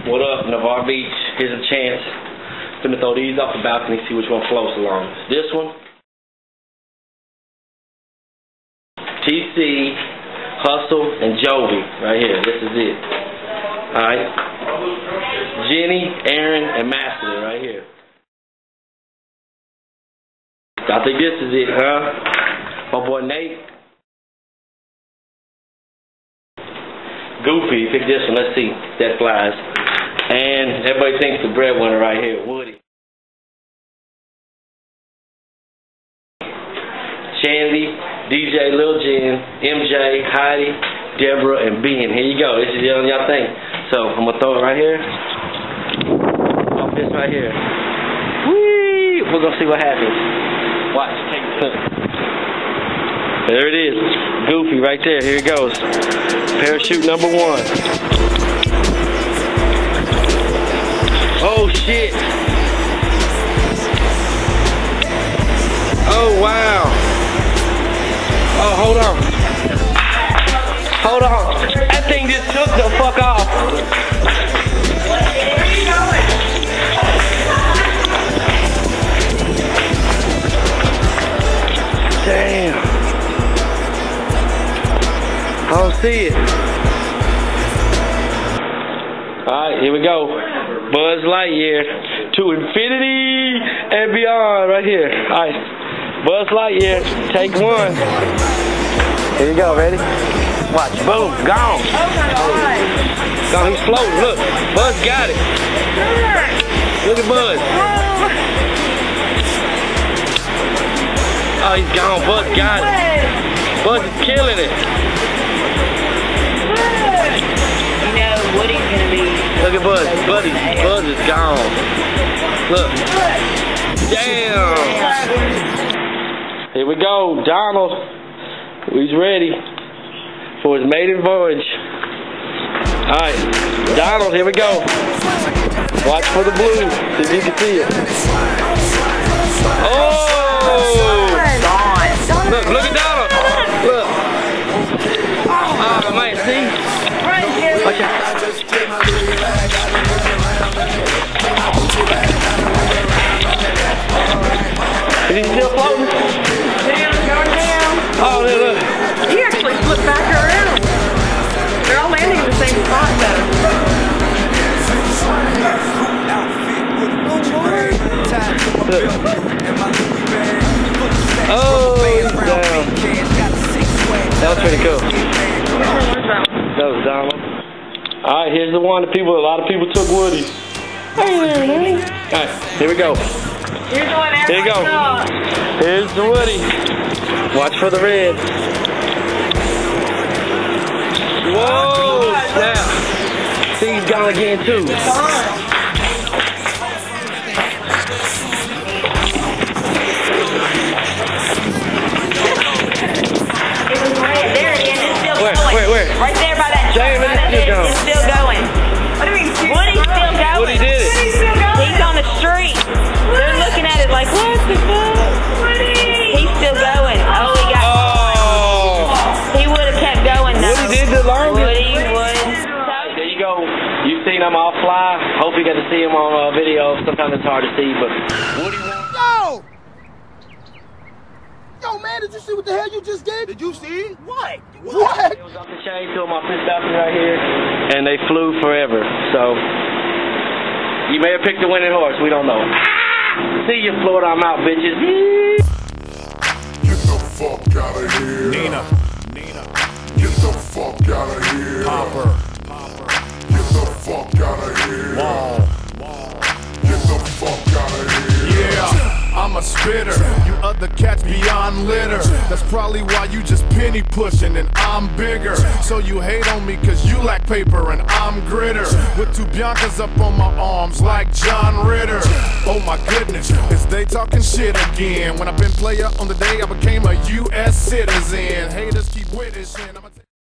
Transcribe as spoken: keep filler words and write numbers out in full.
What up, Navarre Beach? Here's a chance. Gonna throw these off the balcony, see which one floats along. This one, T C, Hustle, and Jovi, right here. This is it. Alright. Jenny, Aaron, and Master, right here. I think this is it, huh? My boy Nate. Goofy, pick this one, let's see. That flies. And everybody thinks the breadwinner right here, Woody. Shandy, D J, Lil Jen, M J, Heidi, Deborah, and Ben. Here you go. This is y'all think. So I'm gonna throw it right here. Off this right here. Whee! We're gonna see what happens. Watch, take it. There it is. Goofy right there. Here it goes. Parachute number one. Oh shit. Oh wow. Oh, hold on. Hold on. That thing just took the fuck off. Damn. I don't see it. Alright, here we go. Buzz Lightyear to infinity and beyond right here. Alright. Buzz Lightyear, take one. Here you go, ready? Watch, boom, gone. Gone, he's floating, look. Buzz got it. Look at Buzz. Oh, he's gone, Buzz got it. Buzz is killing it. You know, Woody's gonna be... Look at Buzz, Buddy, Buzz is gone. Look. Damn. Here we go, Donald. He's ready for his maiden voyage. Alright, Donald, here we go. Watch for the blue, see if you can see it. Oh! Look, look at Donald. Look. Oh, man, see? Watch out. Is he still floating? Down, going down. Oh, there, look. He actually flipped back around. They're all landing in the same spot, though. Look. Oh, he's down. That was pretty cool. That was Donald. Alright, here's the one that people, a lot of people took Woody. Alright, here we go. Here's the one Here you go. Here's the Woody. Watch for the red. Whoa! Snap. See, he's gone again too. There it is. It's still Where, going. where, where? Right there by that. Jamie, by that it's still going. It's still going. What do you mean? Woody's still going. Woody did it. Woody's still going. He's on the street. They're looking at it like, what the fuck? Woody. He's still going. Oh, he got. Oh. He would have kept going though. Woody did the longest. Woody would. There you go. You've seen him all fly. Hope you got to see him on uh, video. Sometimes it's hard to see, but Woody won. Yo! Yo, man, did you see what the hell you just did? Did you see? What? What? It was off the chain to him off this balcony right here, and they flew forever. So you may have picked the winning horse. We don't know. Ah! See you, Florida. I'm out, bitches. Get the fuck out of here. Nina. Nina. Get the fuck out of here. Popper. Popper. Get the fuck out of here. Wall. Wall. Get the fuck out of here. Yeah. I'm a spitter, you other cats beyond litter. That's probably why you just penny pushing and I'm bigger. So you hate on me cause you lack paper and I'm gritter. With two Biancas up on my arms like John Ritter. Oh my goodness, is they talking shit again? When I've been player on the day I became a U S citizen. Haters keep witnessing.